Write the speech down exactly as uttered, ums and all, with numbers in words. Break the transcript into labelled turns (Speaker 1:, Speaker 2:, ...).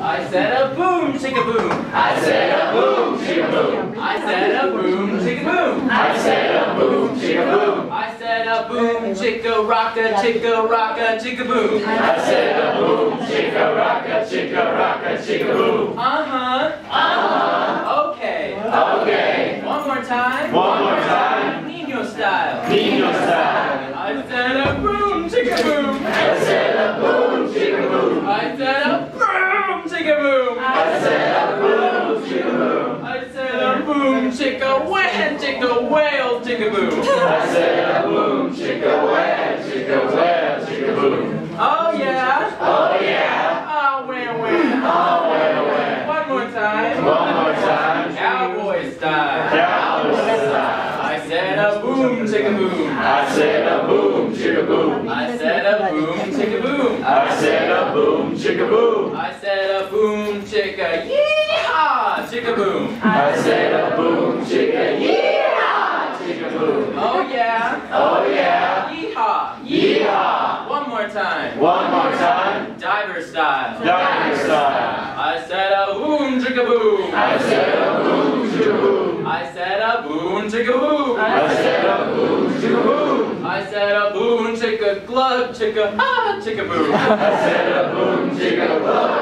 Speaker 1: I said a boom, chicka boom.
Speaker 2: I said a boom, chicka boom.
Speaker 1: I said a boom, chicka boom.
Speaker 2: I said a boom, chicka boom.
Speaker 1: I said a boom, chicka rocka, chicka rocka, chicka boom.
Speaker 2: I said a boom, chicka rocka, chicka rocka, chicka boom.
Speaker 1: Uh-huh.
Speaker 2: Uh-huh.
Speaker 1: Okay.
Speaker 2: Okay.
Speaker 1: One more time.
Speaker 2: One more time.
Speaker 1: Nino style.
Speaker 2: Nino style.
Speaker 1: I said a boom, chicka boom.
Speaker 2: I said a boom, chicka boom.
Speaker 1: I said a boom, chicka boom.
Speaker 2: I said a boom, chicka boom.
Speaker 1: I said a boom, chicka whale, chicka whale, chicka boom.
Speaker 2: I said a boom, chicka whale, chicka whale, chicka boom.
Speaker 1: Oh yeah.
Speaker 2: Oh yeah.
Speaker 1: Oh where where.
Speaker 2: Oh where where.
Speaker 1: One more time.
Speaker 2: One more time.
Speaker 1: Cowboy style.
Speaker 2: Cowboy style.
Speaker 1: I said a boom, chicka boom.
Speaker 2: I said a boom, chicka boom.
Speaker 1: I said a boom, chicka boom.
Speaker 2: I said a boom, chicka boom.
Speaker 1: I said a boom, chicka yeehaw, chicka boom.
Speaker 2: I said a boom, chicka yeehaw, chicka boom.
Speaker 1: Oh yeah.
Speaker 2: Oh yeah.
Speaker 1: Yeehaw.
Speaker 2: Yeehaw.
Speaker 1: One more time.
Speaker 2: One more time.
Speaker 1: Diver style.
Speaker 2: Diver style.
Speaker 1: I said a boom, chicka boom.
Speaker 2: I said a boom, chicka boom.
Speaker 1: I said a boom, chicka boom.
Speaker 2: I said a boom, chicka boom.
Speaker 1: I said a boom, chicka glug, chicka ah, chicka boom.
Speaker 2: I said a boom, chicka boom.